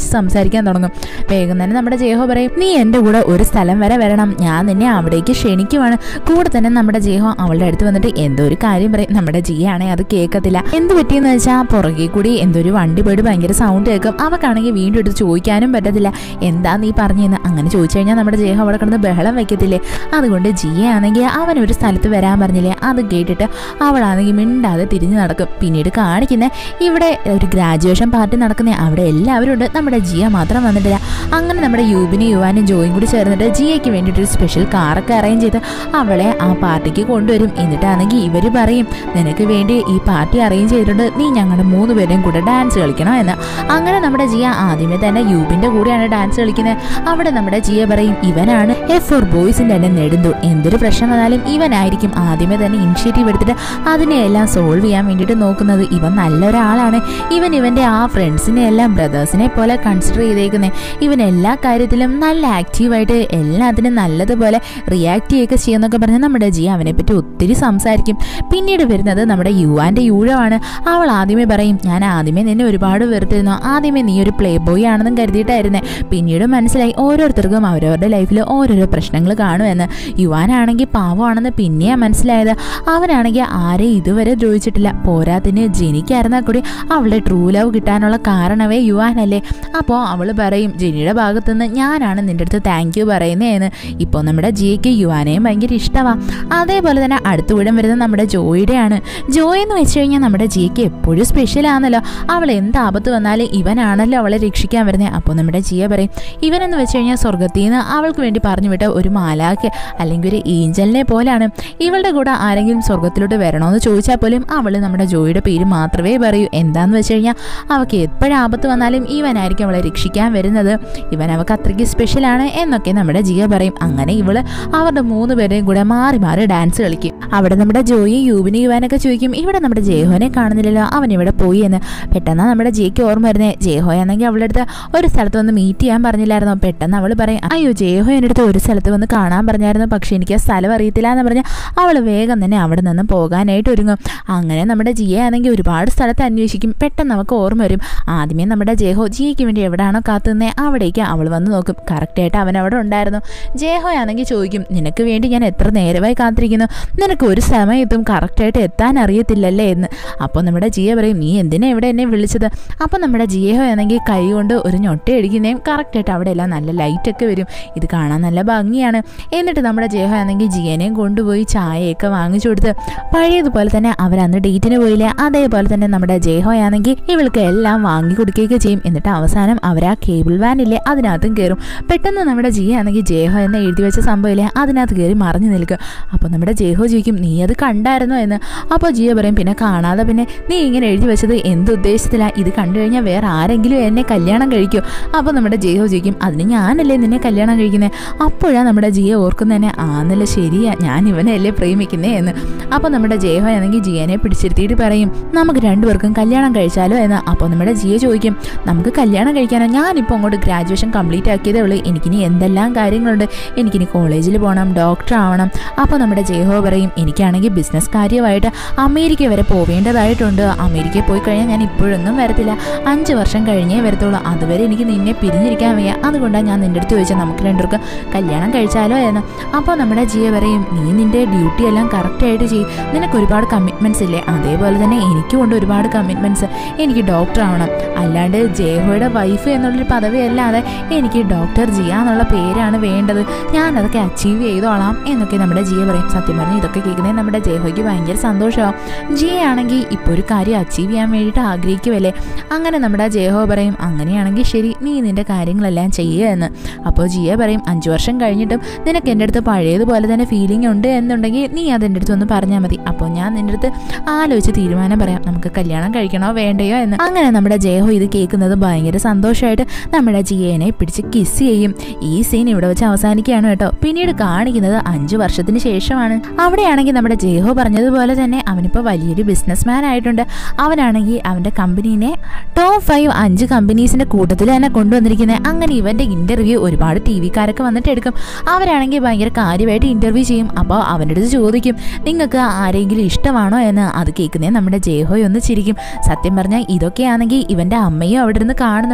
സംസാരിക്കാൻ തുടങ്ങും. വേഗം തന്നെ നമ്മുടെ ജേഹോ പറയും, നീ എൻ്റെ കൂടെ ഒരു സ്ഥലം വരെ വരണം, ഞാൻ നിന്നെ അവിടേക്ക് ക്ഷണിക്കുവാണ്. കൂടെ തന്നെ നമ്മുടെ ജേഹോ അവളുടെ അടുത്ത് വന്നിട്ട് എന്തോ ഒരു കാര്യം പറയും. നമ്മുടെ ജിയാണെങ്കിൽ അത് കേൾക്കത്തില്ല. എന്ത് പറ്റിയെന്ന് വെച്ചാൽ പുറകെ കൂടി എന്തോ ഒരു വണ്ടി പോയിട്ട് ഭയങ്കര സൗണ്ട് കേൾക്കും. അവക്കാണെങ്കിൽ വീണ്ടും എടുത്ത് ചോദിക്കാനും പറ്റത്തില്ല, എന്താ നീ പറഞ്ഞെന്ന്. അങ്ങനെ ചോദിച്ചു കഴിഞ്ഞാൽ നമ്മുടെ ജേഹോ അവിടെ കിടന്ന് ബഹളം വെക്കത്തില്ലേ. അതുകൊണ്ട് ജിയാണെങ്കിൽ അവനൊരു സ്ഥലത്ത് വരാൻ പറഞ്ഞില്ലേ. അത് കേട്ടിട്ട് അവളാണെങ്കിൽ മിണ്ടാതെ തിരിഞ്ഞു നടക്കും. പിന്നീട് കാണിക്കുന്ന ഇവിടെ ഒരു ഗ്രാജുവേഷൻ പാർട്ടി നടക്കുന്ന, അവിടെ എല്ലാവരും ഉണ്ട്, നമ്മുടെ ജിയ മാത്രം വന്നിട്ടില്ല. അങ്ങനെ നമ്മുടെ യൂബിനും യുവാനും ജോയും കൂടി ചേർന്നിട്ട് ജിയയ്ക്ക് വേണ്ടിയിട്ടൊരു സ്പെഷ്യൽ കാറൊക്കെ അറേഞ്ച് ചെയ്ത് അവളെ ആ പാർട്ടിക്ക് കൊണ്ടുവരും. എന്നിട്ടാണെങ്കിൽ ഇവർ പറയും, നിനക്ക് വേണ്ടി ഈ പാർട്ടി അറേഞ്ച് ചെയ്തിട്ടുണ്ട്, നീ ഞങ്ങളുടെ മൂന്ന് പേരെയും കൂടെ ഡാൻസ് കളിക്കണം എന്ന്. അങ്ങനെ നമ്മുടെ ജിയ ആദ്യമേ തന്നെ യൂബിന്റെ കൂടെയാണ് ഡാൻസ് കളിക്കുന്നത്. അവിടെ നമ്മുടെ ജിയ പറയും, ഇവനാണ് എഫ് ഫോർ ബോയ്സിന്റെ തന്നെ നെടുന്തൂൺ, എന്തൊരു പ്രശ്നം വന്നാലും ഇവനായിരിക്കും ആദ്യമേ തന്നെ ഇനിഷ്യേറ്റീവ് എടുത്തിട്ട് അതിനെയെല്ലാം സോൾവ് ചെയ്യാൻ വേണ്ടിയിട്ട് നോക്കുന്നത്. ഇവൻ നല്ലൊരാളാണ്, ഇവൻ ഇവന്റെ ആ ഫ്രണ്ട്സിനെ എല്ലാം ബ്രദേഴ്സിനെ പോലെ കൺസിഡർ ചെയ്തേക്കുന്നത്. ഇവൻ എല്ലാ കാര്യത്തിലും നല്ല ആക്റ്റീവായിട്ട് എല്ലാത്തിനും നല്ലതുപോലെ റിയാക്ട് ചെയ്യുകയൊക്കെ ചെയ്യുന്നൊക്കെ പറഞ്ഞ് നമ്മുടെ ജിയ അവനെ പറ്റി ഒത്തിരി സംസാരിക്കും. പിന്നീട് വരുന്നത് നമ്മുടെ യുവാന്റെ യൂഴമാണ്. അവൾ ആദ്യമേ പറയും, ഞാൻ ആദ്യമേ നിന്നെ ഒരുപാട് വെറുത്തിരുന്നു, ആദ്യമേ നീ ഒരു പ്ലേ ബോയ് ആണെന്നും കരുതിയിട്ടായിരുന്നേ, പിന്നീട് മനസ്സിലായി ഓരോരുത്തർക്കും അവരവരുടെ ലൈഫിൽ ഓരോരോ പ്രശ്നങ്ങൾ കാണുമെന്ന്. യുവാനാണെങ്കിൽ പാവമാണെന്ന് പിന്നെയാണ് മനസ്സിലായത്. അവനാണെങ്കിൽ ആരെയും ഇതുവരെ ദ്രോഹിച്ചിട്ടില്ല, പോരാത്തിന് ജെനിക്കായിരുന്നാൽ കൂടി അവളുടെ ട്രൂ ലവ് കിട്ടാനുള്ള കാരണമേ യുവാനല്ലേ. അപ്പോൾ അവൾ പറയും, ജെനിയുടെ ഭാഗത്തുനിന്ന് ഞാനാണ് നിൻ്റെ അടുത്ത് താങ്ക് യു പറയുന്നതെന്ന്. ഇപ്പോൾ നമ്മുടെ ജിയയ്ക്ക് യുവാനെയും ഭയങ്കര ഇഷ്ടമാണ്. അതേപോലെ തന്നെ അടുത്തുവിടം വരുന്നത് നമ്മുടെ ജോയിയുടെയാണ്. ജോയ് എന്ന് വെച്ച് കഴിഞ്ഞാൽ നമ്മുടെ ജിയയ്ക്ക് എപ്പോഴും സ്പെഷ്യലാണല്ലോ. അവൾ എന്ത് ആപത്ത് വന്നാലും ഇവനാണല്ലോ അവളെ രക്ഷിക്കാൻ വരുന്നത്. അപ്പോൾ നമ്മുടെ ജിയ പറയും, ഇവനെന്ന് വെച്ച് കഴിഞ്ഞാൽ സ്വർഗത്തിൽ നിന്ന് അവൾക്ക് വേണ്ടി പറഞ്ഞു വിട്ട ഒരു മാലാഖ് അല്ലെങ്കിൽ ഒരു ഏഞ്ചലിനെ പോലെയാണ്. ഇവളുടെ കൂടെ ആരെങ്കിലും സ്വർഗത്തിലോട്ട് വരണമെന്ന് ചോദിച്ചാൽ പോലും അവൾ നമ്മുടെ ജോയിയുടെ പേര് മാത്രമേ പറയൂ. എന്താന്ന് വെച്ച് കഴിഞ്ഞാൽ അവൾക്ക് എപ്പോഴും ആപത്ത് വന്നാലും ഇവനായിരിക്കും അവളെ രക്ഷിക്കാൻ വരുന്നത്, ഇവൻ അവൾക്ക് അത്രയ്ക്ക് സ്പെഷ്യലാണ് എന്നൊക്കെ നമ്മുടെ ജിയ പറയും. അങ്ങനെ ഇവള് അവരുടെ മൂന്ന് പേരെയും കൂടെ മാറി മാറി ഡാൻസ് കളിക്കും. അവിടെ നമ്മുടെ ജോയും യൂബിനും യുവാനൊക്കെ ചോദിക്കും, ഇവിടെ നമ്മുടെ ജേഹോനെ കാണുന്നില്ലല്ലോ, അവൻ ഇവിടെ പോയി എന്ന്. പെട്ടെന്ന് നമ്മുടെ ജേക്ക് ഓർമ്മ വരുന്നേ, ജേഹോയാണെങ്കിൽ അവളുടെ അടുത്ത് ഒരു സ്ഥലത്ത് വന്ന് മീറ്റ് ചെയ്യാൻ പറഞ്ഞില്ലായിരുന്നോ. പെട്ടെന്ന് അവൾ പറയും, അയ്യോ ജേഹോ എൻ്റെ അടുത്ത് ഒരു സ്ഥലത്ത് വന്ന് കാണാൻ പറഞ്ഞായിരുന്നു, പക്ഷെ എനിക്ക് ആ സ്ഥലം അറിയത്തില്ല എന്ന് പറഞ്ഞാൽ അവൾ വേഗം തന്നെ അവിടെ നിന്ന് പോകാനായിട്ട് ഒരുങ്ങും. അങ്ങനെ നമ്മുടെ ജിയ ആണെങ്കിൽ ഒരുപാട് സ്ഥലത്ത് അന്വേഷിക്കും. പെട്ടെന്ന് നമുക്ക് ഓർമ്മ വരും, ആദ്യമേ നമ്മുടെ ജേഹോ ജിയയ്ക്ക് വേണ്ടി എവിടെയാണോ കാത്തുനിന്നേ അവിടേക്ക് അവൾ വന്ന് നോക്കും. കറക്റ്റായിട്ട് അവൻ അവിടെ ഉണ്ടായിരുന്നു. ജേഹോ ആണെങ്കിൽ ചോദിക്കും, നിനക്ക് വേണ്ടി ഞാൻ എത്ര നേരമായി കാത്തിരിക്കുന്നു, നിനക്ക് ഒരു സമയത്തും കറക്റ്റായിട്ട് എത്താൻ അറിയത്തില്ലല്ലേ എന്ന്. അപ്പോൾ നമ്മുടെ ജിയ പറയും, നീ എന്തിനാ ഇവിടെ എന്നെ വിളിച്ചത്. അപ്പോൾ നമ്മുടെ ജിയഹോ ആണെങ്കിൽ കൈ കൊണ്ട് ഒരു ഞൊട്ടയടിക്കുന്നതും കറക്റ്റായിട്ട് അവിടെ എല്ലാം നല്ല ലൈറ്റൊക്കെ വരും. ഇത് കാണാൻ നല്ല ഭംഗിയാണ്. എന്നിട്ട് നമ്മുടെ ജേഹോ ആണെങ്കിൽ ജിയനെയും കൊണ്ടുപോയി ചായയൊക്കെ വാങ്ങിച്ചു കൊടുത്ത് പഴയതുപോലെ തന്നെ അവരന്ന് ഡേറ്റിന് പോയില്ലേ അതേപോലെ തന്നെ നമ്മുടെ ജേഹോ ആണെങ്കിൽ ഇവൾക്ക് എല്ലാം വാങ്ങി കൊടുക്കുകയൊക്കെ ചെയ്യും. എന്നിട്ട് അവസാനം അവർ ആ കേബിൾ വാനില്ലേ അതിനകത്തും കയറും. പെട്ടെന്ന് നമ്മുടെ ജിയ ആണെങ്കിൽ ജേഹോ എന്ന് എഴുതി വെച്ച സംഭവമില്ലേ അതിനകത്ത് കയറി മറിഞ്ഞു നിൽക്കും. അപ്പോൾ നമ്മുടെ ജേഹോ ചോദിക്കും, നീ അത് കണ്ടായിരുന്നോ എന്ന്. അപ്പോൾ ജിയ പറയും, പിന്നെ കാണാതെ പിന്നെ നീ ഇങ്ങനെ എഴുതി വെച്ചത് എന്ത് ഉദ്ദേശത്തിലാണ്, ഇത് കണ്ടു കഴിഞ്ഞാൽ വേറെ ആരെങ്കിലും എന്നെ കല്യാണം കഴിക്കും. അപ്പോൾ നമ്മുടെ ജേഹോ ചോദിക്കും, അതിന് ഞാനല്ലേ നിന്നെ കല്യാണം കഴിക്കുന്നത്. അപ്പോഴാണ് നമ്മുടെ ജിയ ഓർക്കുന്നതന്നെ, ആന്നല്ല ശരിയാ, ഞാൻ ഇവനെ അല്ലേ പ്രേമിക്കുന്നേ എന്ന്. അപ്പോൾ നമ്മുടെ ജേഹോ ആണെങ്കിൽ ജിയനെ പിടിച്ചിരുത്തിയിട്ട് പറയും, നമുക്ക് രണ്ടുപേർക്കും കല്യാണം കഴിച്ചാലോ എന്ന്. അപ്പോൾ നമ്മുടെ ജിയ ചോദിക്കും, നമുക്ക് കല്യാണം കഴിക്കാനോ, ഞാനിപ്പോൾ അങ്ങോട്ട് ഗ്രാജുവേഷൻ കംപ്ലീറ്റ് ആക്കിയതേ ഉള്ളൂ, എനിക്കിനി എന്തെല്ലാം കാര്യങ്ങളുണ്ട്, എനിക്കിനി കോളേജിൽ പോകണം, ഡോക്ടർ ആവണം. അപ്പോൾ നമ്മുടെ ജേഹോ പറയും, എനിക്കാണെങ്കിൽ ബിസിനസ് കാര്യമായിട്ട് അമേരിക്ക വരെ പോവേണ്ടതായിട്ടുണ്ട്, അമേരിക്കയിൽ പോയി കഴിഞ്ഞാൽ ഞാൻ ഇപ്പോഴൊന്നും വരത്തില്ല, അഞ്ച് വർഷം കഴിഞ്ഞേ വരത്തുള്ളൂ, അതുവരെ എനിക്ക് നിന്നെ പിരിഞ്ഞിരിക്കാൻ വയ്യ, അതുകൊണ്ടാണ് ഞാൻ നിൻ്റെ അടുത്ത് ചോദിച്ചാൽ നമുക്ക് രണ്ടുപേർക്ക് കല്യാണം കഴിച്ചാലോ എന്ന്. അപ്പോൾ നമ്മുടെ ജിയ പറയും, നീ നിൻ്റെ ഡ്യൂട്ടി എല്ലാം കറക്റ്റായിട്ട് ചെയ്യും, നിനക്ക് ഒരുപാട് കമ്മിറ്റ്മെൻറ്റ്സ് ഇല്ലേ, അതേപോലെ തന്നെ എനിക്കുമുണ്ട് ഒരുപാട് കമ്മിറ്റ്മെൻറ്റ്സ്, എനിക്ക് ഡോക്ടർ ആവണം, അല്ലാണ്ട് ജേഹോയുടെ വൈഫ് എന്നുള്ളൊരു പദവി അല്ലാതെ എനിക്ക് ഡോക്ടർ ജിയ എന്നുള്ള പേരാണ് വേണ്ടത്, ഞാനതൊക്കെ അച്ചീവ് ചെയ്തോളാം എന്നൊക്കെ നമ്മുടെ ജിയ പറയും. സത്യം പറഞ്ഞാൽ ഇതൊക്കെ കേൾക്കുന്നത് നമ്മുടെ ജേഹോയ്ക്ക് ഭയങ്കര സന്തോഷമാവും. ജിയ ആണെങ്കിൽ ഇപ്പോൾ ഒരു കാര്യം അച്ചീവ് ചെയ്യാൻ വേണ്ടിയിട്ട് ആഗ്രഹിക്കുമല്ലേ. അങ്ങനെ നമ്മുടെ ജേഹോ പറയും, അങ്ങനെയാണെങ്കിൽ ശരി, നീ നിൻ്റെ കാര്യങ്ങളെല്ലാം ചെയ്യുക എന്ന്. അപ്പോൾ ജിയ പറയും, അഞ്ച് വർഷം കഴിഞ്ഞിട്ടും നിനക്ക് എൻ്റെ അടുത്ത് പഴയതുപോലെ തന്നെ ഫീലിംഗ് ഉണ്ട് എന്നുണ്ടെങ്കിൽ നീ അതെൻ്റെ അടുത്ത് ഒന്ന് പറഞ്ഞാൽ മതി, അപ്പോൾ ഞാൻ നിൻ്റെ അടുത്ത് ആലോചിച്ച് തീരുമാനം പറയാം, നമുക്ക് കല്യാണം കഴിക്കണോ വേണ്ടയോ എന്ന്. അങ്ങനെ നമ്മുടെ ജേഹോ ഇത് കേൾക്കുന്നത് ഭയങ്കര സന്തോഷമായിട്ട് നമ്മുടെ ജിയേനെ പിടിച്ച് കിസ് ചെയ്യും. ഈ സീൻ ഇവിടെ വെച്ച് അവസാനിക്കുകയാണ് കേട്ടോ. പിന്നീട് കാണിക്കുന്നത് അഞ്ചു വർഷത്തിന് ശേഷമാണ്. അവിടെയാണെങ്കിൽ നമ്മുടെ ജേഹോ പറഞ്ഞതുപോലെ തന്നെ അവനിപ്പോൾ വലിയൊരു ബിസിനസ് മാൻ ആയിട്ടുണ്ട്. അവനാണെങ്കിൽ അവൻ്റെ കമ്പനീനെ ടോപ്പ് ഫൈവ് അഞ്ച് കമ്പനീസിൻ്റെ കൂട്ടത്തിൽ തന്നെ കൊണ്ടുവന്നിരിക്കുന്നത്. അങ്ങനെ ഇവൻ്റെ ഇൻ്റർവ്യൂ ഒരുപാട് ടി വിക്കാരൊക്കെ വന്നിട്ട് എടുക്കും. അവരാണെങ്കിൽ ഭയങ്കര കാര്യമായിട്ട് ഇൻ്റർവ്യൂ ചെയ്യും. അപ്പോൾ അവൻ്റെ അടുത്ത് ചോദിക്കും, നിങ്ങൾക്ക് ആരെങ്കിലും ഇഷ്ടമാണോ എന്ന്. അത് കേൾക്കുന്നേ നമ്മുടെ ജേഹോ ഒന്ന് ചിരിക്കും. സത്യം പറഞ്ഞാൽ ഇതൊക്കെയാണെങ്കിൽ ഇവൻ്റെ അമ്മയും അവിടെ ഇരുന്ന് കാണുന്നുണ്ട്.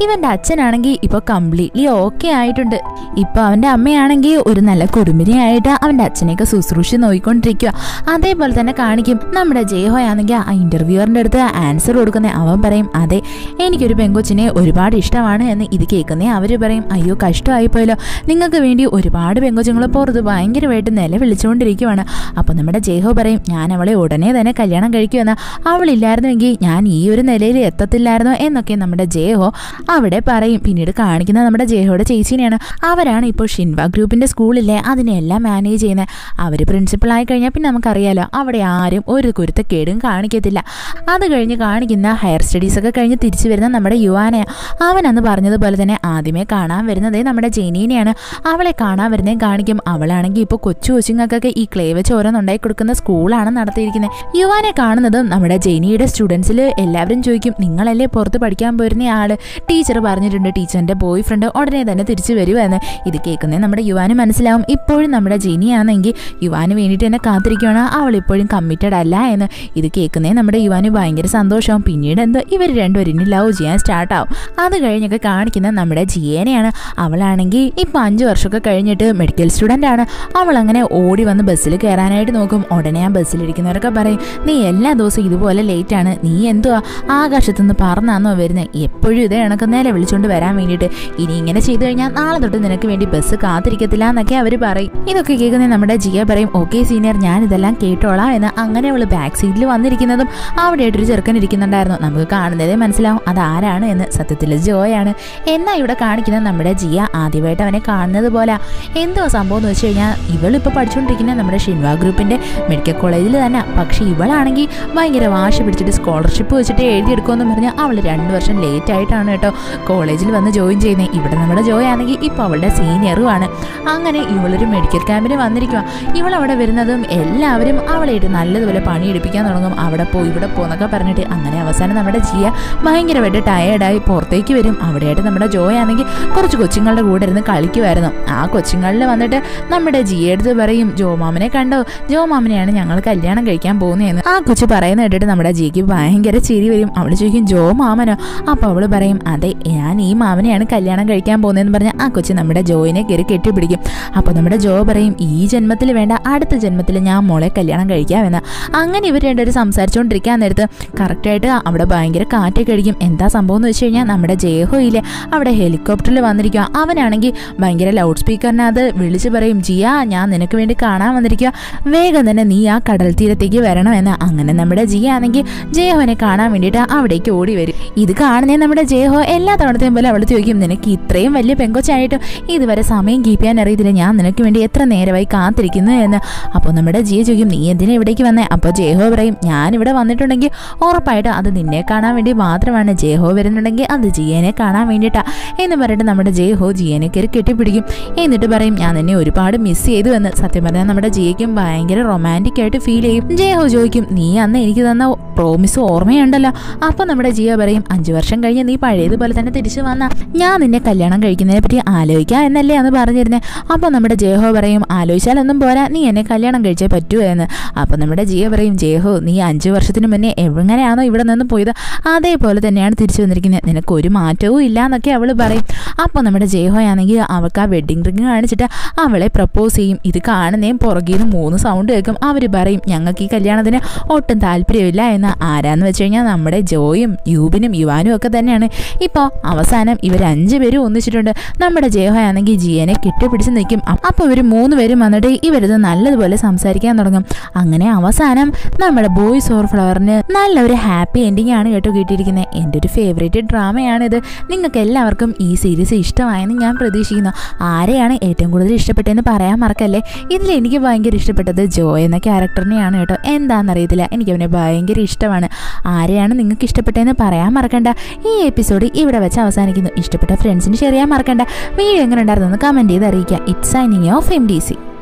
ഇവന്റെ അച്ഛനാണെങ്കിൽ ഇപ്പൊ കംപ്ലീറ്റ്ലി ഓക്കെ ആയിട്ടുണ്ട്. ഇപ്പൊ അവന്റെ അമ്മയാണെങ്കിൽ ഒരു നല്ല കുടുംബിനിയായിട്ട് അവന്റെ അച്ഛനെയൊക്കെ ശുശ്രൂഷ നോക്കിക്കൊണ്ടിരിക്കുക. അതേപോലെ തന്നെ കാണിക്കും നമ്മുടെ ജയഹോയാണെങ്കിൽ ആ ഇന്റർവ്യൂവറിന്റെ അടുത്ത് ആൻസർ കൊടുക്കുന്ന അവൻ പറയും, അതെ എനിക്കൊരു പെങ്കൊച്ചിനെ ഒരുപാട് ഇഷ്ടമാണ് എന്ന്. ഇത് കേൾക്കുന്നേ അവര് പറയും, അയ്യോ കഷ്ടമായി പോയല്ലോ, നിങ്ങൾക്ക് വേണ്ടി ഒരുപാട് പെങ്കൊച്ചുങ്ങൾ പുറത്ത് ഭയങ്കരമായിട്ട് നില വിളിച്ചുകൊണ്ടിരിക്കുവാണ്. അപ്പൊ നമ്മുടെ ജയഹോ പറയും, ഞാൻ അവളെ ഉടനെ തന്നെ കല്യാണം കഴിക്കുമെന്ന്. അവളില്ലായിരുന്നുവെങ്കിൽ ഞാൻ ഈ ഒരു നിലയിൽ എത്തത്തില്ലായിരുന്നു എന്നൊക്കെ നമ്മുടെ ജയഹോ അവിടെ പറയും. പിന്നീട് കാണിക്കുന്ന നമ്മുടെ ജയഹോയുടെ ചേച്ചീനെയാണ്. അവരാണ് ഇപ്പോൾ ഷിൻവ ഗ്രൂപ്പിന്റെ സ്കൂളിലെ അതിനെല്ലാം മാനേജ് ചെയ്യുന്നത്. അവർ പ്രിൻസിപ്പൾ ആയി കഴിഞ്ഞാൽ പിന്നെ നമുക്കറിയാലോ അവിടെ ആരും ഒരു കുരുത്തക്കേടും കാണിക്കത്തില്ല. അത് കഴിഞ്ഞ് കാണിക്കുന്ന ഹയർ സ്റ്റഡീസ് ഒക്കെ കഴിഞ്ഞ് തിരിച്ചു വരുന്ന നമ്മുടെ യുവാനെ, അവൻ അന്ന് പറഞ്ഞതുപോലെ തന്നെ ആദ്യമേ കാണാൻ വരുന്നത് നമ്മുടെ ജെനീനെയാണ്. അവളെ കാണാൻ വരുന്നതും കാണിക്കും. അവളാണെങ്കിൽ ഇപ്പോൾ കൊച്ചു കൊച്ചുങ്ങൾക്കൊക്കെ ഈ ക്ലേ വെച്ച് ഓരോന്നുണ്ടായി കൊടുക്കുന്ന സ്കൂളാണ് നടത്തിയിരിക്കുന്നത്. യുവാനെ കാണുന്നതും നമ്മുടെ ജെനിയുടെ സ്റ്റുഡൻസിൽ എല്ലാവരും ചോദിക്കും, നിങ്ങളല്ലേ പുറത്ത് പഠിക്കാൻ പോരുന്ന ആള്, ടീച്ചർ പറഞ്ഞിട്ടുണ്ട് ടീച്ചറിന്റെ ബോയ് ഫ്രണ്ട് ഉടനെ തന്നെ തിരിച്ചു വരുമെന്ന്. ഇത് കേൾക്കുന്നത് നമ്മുടെ യുവാന് മനസ്സിലാവും ഇപ്പോഴും നമ്മുടെ ജെനിയാണെങ്കിൽ യുവാന് വേണ്ടിയിട്ട് തന്നെ കാത്തിരിക്കുകയാണ്, അവൾ ഇപ്പോഴും കമ്മിറ്റഡ് അല്ല എന്ന്. ഇത് കേൾക്കുന്നേ നമ്മുടെ യുവാന് ഭയങ്കര സന്തോഷവും. പിന്നീട് എന്ത് ഇവർ രണ്ടുപേരും ലവ് ചെയ്യാൻ സ്റ്റാർട്ട് ആവും. അത് കഴിഞ്ഞൊക്കെ കാണിക്കുന്ന നമ്മുടെ ജിയേനെയാണ്. അവളാണെങ്കിൽ ഇപ്പൊ അഞ്ചു വർഷമൊക്കെ കഴിഞ്ഞിട്ട് മെഡിക്കൽ സ്റ്റുഡന്റ് ആണ്. അവൾ അങ്ങനെ ഓടി വന്ന് ബസ്സിൽ കയറാനായിട്ട് നോക്കും. ഉടനെ ആ ബസ്സിലിരിക്കുന്നവരൊക്കെ പറയും, നീ എല്ലാ ദിവസവും ഇതുപോലെ ലേറ്റ് ആണ്, നീ എന്തുവാ ആകാശത്തുനിന്ന് പറന്നാന്നോ വരുന്നത്, എപ്പോഴും ഇതേ കണക്ക് നേരെ വിളിച്ചുകൊണ്ട് വരാൻ വേണ്ടിയിട്ട്, ഇനി ഇങ്ങനെ ചെയ്തു കഴിഞ്ഞാൽ നാളെ തൊട്ട് നിനക്ക് വേണ്ടി ബസ് കാത്തിരിക്കത്തില്ല എന്നൊക്കെ അവർ പറയും. ഇതൊക്കെ കേൾക്കുന്ന നമ്മുടെ ജിയ പറയും, ഓക്കെ സീനിയർ ഞാൻ ഇതെല്ലാം കേട്ടോളാം എന്ന്. അങ്ങനെ അവള് ബാക്ക് സീറ്റിൽ വന്നിരിക്കുന്നതും അവിടെ ആയിട്ടൊരു ചെറുക്കൻ ഇരിക്കുന്നുണ്ടായിരുന്നു. നമുക്ക് കാണുന്നതേ മനസ്സിലാവും അതാരാണ് എന്ന്. സത്യത്തിൽ ജോയാണ്. എന്നാൽ ഇവിടെ കാണിക്കുന്ന നമ്മുടെ ജിയ ആദ്യമായിട്ട് അവനെ കാണുന്നത് പോലെ. എന്തോ സംഭവം എന്ന് വെച്ച് കഴിഞ്ഞാൽ ഇവളിപ്പോൾ പഠിച്ചുകൊണ്ടിരിക്കുന്ന നമ്മുടെ ഷിൻവ ഗ്രൂപ്പിന്റെ മെഡിക്കൽ കോളേജിൽ തന്നെ. പക്ഷെ ഇവളാണെങ്കിൽ ഭയങ്കര വാശി പിടിച്ചിട്ട് സ്കോളർഷിപ്പ് വെച്ചിട്ട് എഴുതിയെടുക്കുമെന്ന് പറഞ്ഞാൽ അവൾ രണ്ട് വർഷം ലേറ്റ് ആയിട്ടാണ് കേട്ടോ കോളേജിൽ വന്ന് ജോയിൻ ചെയ്യുന്നത്. ഇവിടെ നമ്മുടെ ജോയ് ആണെങ്കിൽ ഇപ്പോൾ അവളുടെ സീനിയറുമാണ്. അങ്ങനെ ഇവളൊരു മെഡിക്കൽ ക്യാമ്പിന് വന്നിരിക്കുക. ഇവളവിടെ വരുന്നതും എല്ലാവരും അവളായിട്ട് നല്ലതുപോലെ പണിയെടുപ്പിക്കാൻ തുടങ്ങും. അവിടെ പോ ഇവിടെ പോന്നൊക്കെ പറഞ്ഞിട്ട് അങ്ങനെ അവസാനം നമ്മുടെ ജിയ ഭയങ്കരമായിട്ട് ടയേർഡായി പുറത്തേക്ക് വരും. അവിടെയായിട്ട് നമ്മുടെ ജോയ് ആണെങ്കിൽ കുറച്ച് കൊച്ചുങ്ങളുടെ കൂടെ ഇരുന്ന് കളിക്കുമായിരുന്നു. ആ കൊച്ചുങ്ങളിൽ വന്നിട്ട് നമ്മുടെ ജിയ എടുത്ത് പറയും, ജോ മാമനെ കണ്ടോ, ജോ മാമനെയാണ് ഞങ്ങൾ കല്യാണം കഴിക്കാൻ പോകുന്നതെന്ന്. ആ കൊച്ചു പറയുന്ന കേട്ടിട്ട് നമ്മുടെ ജിക്ക് ഭയങ്കര ചിരി വരും. അവൾ ചോദിക്കും, ജോ മാമനോ? അപ്പോൾ അവള് പറയും, അതെ ഞാൻ ഈ മാമനെയാണ് കല്യാണം കഴിക്കാൻ പോകുന്നതെന്ന് പറഞ്ഞാൽ ആ കൊച്ചു നമ്മുടെ ജോയിനെ കയറി കെട്ടിപ്പിടിക്കും. അപ്പോൾ നമ്മുടെ ജോ പറയും, ഈ ജന്മത്തിൽ വേണ്ട അടുത്ത ജന്മത്തിൽ ഞാൻ മോളെ കല്യാണം കഴിക്കാമെന്ന്. അങ്ങനെ ഇവർ രണ്ടുപേരും സംസാരിച്ചുകൊണ്ടിരിക്കാൻ നേരത്ത് കറക്റ്റായിട്ട് അവിടെ ഭയങ്കര കാറ്റൊക്കെ അടിക്കും. എന്താ സംഭവം എന്ന് വെച്ച് കഴിഞ്ഞാൽ നമ്മുടെ ജയഹോയിലെ അവിടെ ഹെലികോപ്റ്ററിൽ വന്നിരിക്കുക. അവനാണെങ്കിൽ ഭയങ്കര ലൗഡ് സ്പീക്കറിനകത്ത് വിളിച്ച് പറയും, ജിയ ഞാൻ നിനക്ക് വേണ്ടി കാണാൻ വന്നിരിക്കുക, വേഗം തന്നെ നീ ആ കടൽ തീരത്തേക്ക് വരണമെന്ന്. അങ്ങനെ നമ്മുടെ ജിയ ആണെങ്കിൽ ജയഹോനെ കാണാൻ വേണ്ടിയിട്ട് അവിടേക്ക് ഓടി വരും. ഇത് കാണുന്നേ നമ്മുടെ ജയഹോ എല്ലാ തവണത്തെയും പോലെ അവൾ ചോദിക്കും, നിനക്ക് ഇത്രയും വലിയ പെങ്കൊച്ചായിട്ടും ഇതുവരെ സമയം കീപ്പ് ചെയ്യാൻ അറിയത്തില്ല, ഞാൻ നിനക്ക് വേണ്ടി എത്ര നേരമായി കാത്തിരിക്കുന്നു എന്ന്. അപ്പോൾ നമ്മുടെ ജിയ ചോദിക്കും, നീ എന്തിനാ ഇവിടേക്ക് വന്നേ? അപ്പോൾ ജയഹോ പറയും, ഞാനിവിടെ വന്നിട്ടുണ്ടെങ്കിൽ ഉറപ്പായിട്ടും അത് നിന്നെ കാണാൻ വേണ്ടി മാത്രമാണ്, ജയഹോ വരുന്നുണ്ടെങ്കിൽ അത് ജിയനെ കാണാൻ വേണ്ടിയിട്ടാണ് എന്ന് പറഞ്ഞിട്ട് നമ്മുടെ ജയഹോ ജിയനെ കയറി കെട്ടിപ്പിടിക്കും. എന്നിട്ട് പറയും, ഞാൻ നിന്നെ ഒരുപാട് മിസ് ചെയ്തു എന്ന്. സത്യം പറഞ്ഞാൽ നമ്മുടെ ജിയയ്ക്കും ഭയങ്കര റൊമാൻറ്റിക് ആയിട്ട് ഫീൽ ചെയ്യും. ജയഹോ ചോദിക്കും, നീ അന്ന് എനിക്ക് തന്ന പ്രോമിസ് ഓർമ്മയുണ്ടല്ലോ? അപ്പോൾ നമ്മുടെ ജിയ പറയും, അഞ്ചു വർഷം കഴിഞ്ഞ് നീ പഴയതുപോലെ തന്നെ തിരിച്ചു വന്ന ഞാൻ നിന്നെ കല്യാണം കഴിക്കുന്നതിനെ പറ്റി ആലോചിക്കാം എന്നല്ലേ അന്ന് പറഞ്ഞിരുന്നേ? അപ്പോൾ നമ്മുടെ ജയഹോ പറയും, ആലോചിച്ചാലൊന്നും പോരാ, നീ എന്നെ കല്യാണം കഴിച്ചേ പറ്റൂ എന്ന്. അപ്പോൾ നമ്മുടെ ജിയ പറയും, ജയഹോ നീ അഞ്ചു വർഷത്തിന് മുന്നേ എങ്ങനെയാണോ ഇവിടെ നിന്ന് പോയത് അതേപോലെ തന്നെയാണ് തിരിച്ചു വന്നിരിക്കുന്നത്, നിനക്ക് ഒരു മാറ്റവും ഇല്ല എന്നൊക്കെ അവൾ പറയും. അപ്പോൾ നമ്മുടെ ജയഹോ ആണെങ്കിൽ അവൾക്ക് ആ വെഡ്ഡിങ് റിങ് കാണിച്ചിട്ട് അവളെ പ്രപ്പോസ് ചെയ്യും. ഇത് കാണുന്നേയും പുറകിൽ നിന്ന് മൂന്ന് സൗണ്ട് കേൾക്കും. അവർ പറയും, ഞങ്ങൾക്ക് ഈ കല്യാണത്തിന് ഒട്ടും താല്പര്യമില്ല എന്ന്. ആരാന്ന് വെച്ച് കഴിഞ്ഞാൽ നമ്മുടെ ജോയും യൂബിനും യുവാനും ഒക്കെ തന്നെയാണ്. ഇപ്പോൾ അവസാനം ഇവർ അഞ്ചു പേരും ഒന്നിച്ചിട്ടുണ്ട്. നമ്മുടെ ജയഹോ ആണെങ്കിൽ ജിയനെ കെട്ടിപ്പിടിച്ച് നിൽക്കും. അപ്പോൾ ഇവർ മൂന്ന് പേരും വന്നിട്ട് ഇവരിത് നല്ലതുപോലെ സംസാരിക്കാൻ തുടങ്ങും. അങ്ങനെ അവസാനം നമ്മുടെ ബോയ്സ് ഓർ ഫ്ലവറിന് നല്ലൊരു ഹാപ്പി എൻഡിങ് ആണ് കേട്ടോ കിട്ടിയിരിക്കുന്നത്. എൻ്റെ ഒരു ഫേവറേറ്റ് ഡ്രാമയാണിത്. നിങ്ങൾക്ക് എല്ലാവർക്കും ഈ സീരീസ് ഇഷ്ടമായെന്ന് ഞാൻ പ്രതീക്ഷിക്കുന്നു. ആരെയാണ് ഏറ്റവും കൂടുതൽ ഇഷ്ടപ്പെട്ടതെന്ന് പറയാൻ മറക്കല്ലേ. ഇതിൽ എനിക്ക് ഭയങ്കര ഇഷ്ടപ്പെട്ടത് ജോ എന്ന ക്യാരക്ടറിനെയാണ് കേട്ടോ. എന്താണെന്നറിയത്തില്ല, എനിക്കവനെ ഭയങ്കര ഇഷ്ടമാണ്. ആരെയാണ് നിങ്ങൾക്ക് ഇഷ്ടപ്പെട്ടതെന്ന് പറയാൻ മറക്കണ്ട. ഈ എപ്പിസോഡ് ഇവിടെ വെച്ച് അവസാനിക്കുന്നു. ഇഷ്ടപ്പെട്ട ഫ്രണ്ട്സിന് ഷെയർ ചെയ്യാൻ മറക്കണ്ട. വീഡിയോ എങ്ങനെ ഉണ്ടായിരുന്നു എന്ന് കമൻറ്റ് ചെയ്ത് അറിയിക്കുക. It's signing off M D C.